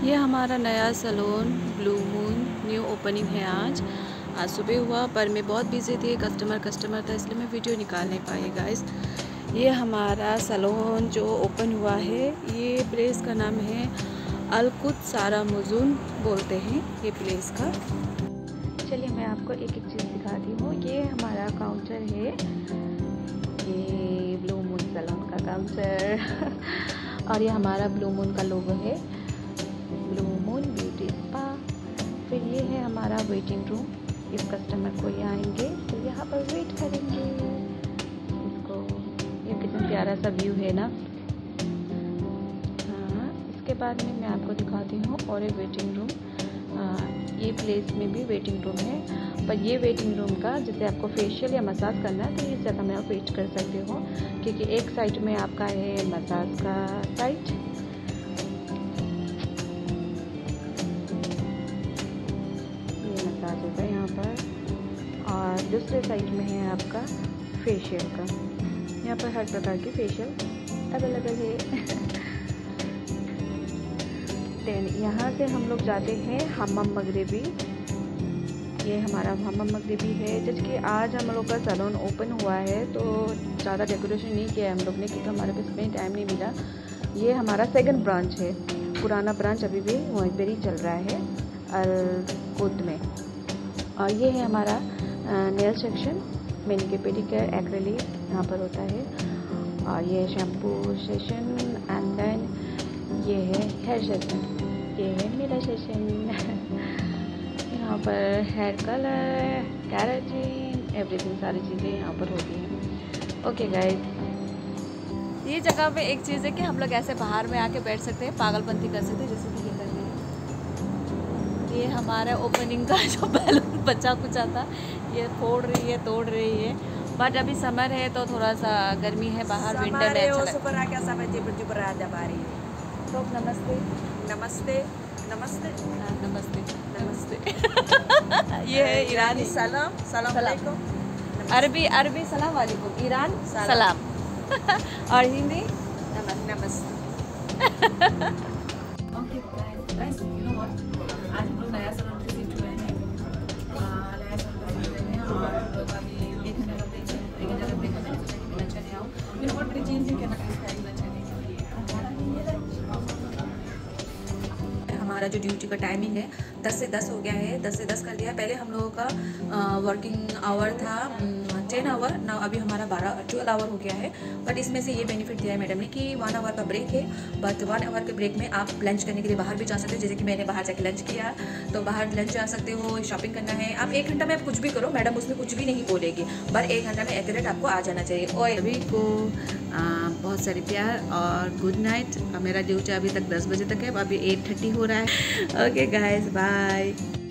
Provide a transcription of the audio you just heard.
ये हमारा नया salon blue moon new opening है। आज सुबह हुआ पर मैं बहुत बिजी थी, कस्टमर था, इसलिए मैं वीडियो निकाल नहीं पाई गाइस। ये हमारा सैलून जो ओपन हुआ है, ये प्लेस का नाम है अलकुद सारा मुजुन बोलते हैं ये प्लेस का। चलिए मैं आपको एक एक चीज़ दिखाती हूँ। ये हमारा काउंटर है, ये ब्लू मून सैलून का काउंटर और ये हमारा ब्लू मून का लोगो है, ब्लू मून ब्यूटी स्पा। फिर ये है हमारा वेटिंग रूम। इस कस्टमर को ये आएंगे तो यहाँ पर वेट करेंगे इसको। ये कितना प्यारा सा व्यू है ना। हाँ, इसके बाद में मैं आपको दिखाती हूँ और एक वेटिंग रूम। ये प्लेस में भी वेटिंग रूम है, पर ये वेटिंग रूम का जैसे आपको फेशियल या मसाज करना है तो इस जगह में आप वेट कर सकते हो, क्योंकि एक साइड में आपका है मसाज का साइड, ये मसाज होगा यहाँ पर, और दूसरे साइड में है आपका फेशियल का। यहाँ पर हर प्रकार की फेशियल अवेलेबल है। देन यहाँ से हम लोग जाते हैं हम्मम मगरिबी। ये हमारा हम्मम मगरिबी है। जैसे कि आज हम लोग का सैलून ओपन हुआ है तो ज़्यादा डेकोरेशन नहीं किया है हम लोग ने, क्योंकि हमारे पास में टाइम नहीं मिला। ये हमारा सेकंड ब्रांच है, पुराना ब्रांच अभी भी वहीं पर ही चल रहा है अलकुद में। और ये है हमारा nail section, manicure pedicure acrylic यहाँ पर होता है। और ये शैम्पू सेशन एंड देन ये है हेयर सेशन, ये है मेरा सेशन। यहाँ पर हेयर कलर, केराटिन, एवरीथिंग सारी चीज़ें यहाँ पर होती हैं। ओके गाइस, ये जगह पे एक चीज़ है कि हम लोग ऐसे बाहर में आके बैठ सकते हैं, पागलपंती कर सकते हैं, जैसे कि ये कर रहे हैं। ये हमारा ओपनिंग का जो बैलून बचा कुचा था, ये फोड़ रही है, तोड़ रही है। बट अभी समर है तो थोड़ा सा गर्मी है बाहर, विंटर में अच्छा लगता है। तो नमस्ते नमस्ते नमस्ते नमस्ते नमस्ते। ये है ईरानी सलाम, सलाम अलैकुम, अरबी सलाम वालेकुम, ईरान सलाम और हिंदी नमस्ते। Okay guys, you know what, आज हम लोग नया सैलून विजिट हुए हैं, नया सैलून और अभी एक घंटे का ब्रेक है, एक घंटे का ब्रेक है, मैंने सोचा कि लंच करने आऊँ। यू नो व्हाट, बड़ी चेंज है क्या ना लंच करने के लिए। हमारा जो ड्यूटी का टाइमिंग है 10 से 10 हो गया है, 10 से 10 कर दिया। पहले हम लोगों का वर्किंग आवर था 10 आवर, ना अभी हमारा 12 आवर हो गया है। बट इसमें से ये बेनिफिट दिया है मैडम ने कि 1 आवर का ब्रेक है, बट 1 आवर के ब्रेक में आप लंच करने के लिए बाहर भी जा सकते हो। जैसे कि मैंने बाहर जाके लंच किया, तो बाहर लंच जा सकते हो। शॉपिंग करना है आप 1 घंटा में आप कुछ भी करो, मैडम उसमें कुछ भी नहीं बोलेगी, पर 1 घंटा में एक्यूरेट आपको आ जाना चाहिए। और अभी को बहुत सारे प्यार और गुड नाइट। मेरा ड्यूटी अभी तक 10 बजे तक है, अभी 8:30 हो रहा है। Okay guys, bye.